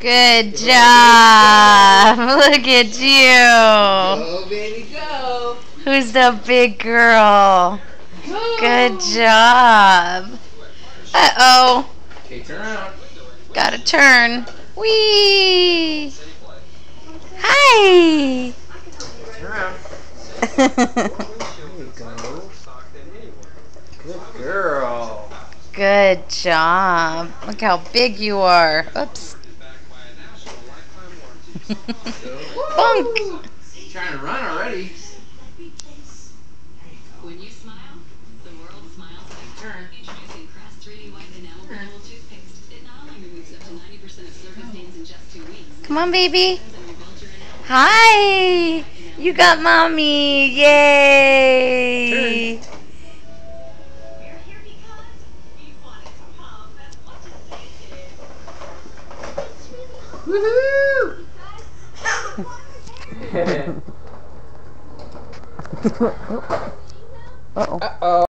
Good job. Look at you. Go, baby, go. Who's the big girl? Go. Good job. Uh-oh. Okay, turn around. Gotta turn. Whee! Hi! Turn around. There you go. Good girl. Good job. Look how big you are. Oops. Bunk! Trying to run already. When you smile, the world smiles back. Turn. Introducing Crest 3D White Enamel Renewal Toothpaste. It not only removes up to 90% of surface stains in just 2 weeks. Come on, baby. And rebuilds your enamel. Hi! You got mommy! Yay! We're here because we wanted to come as much as they did. Woohoo! Uh-oh. Uh-oh.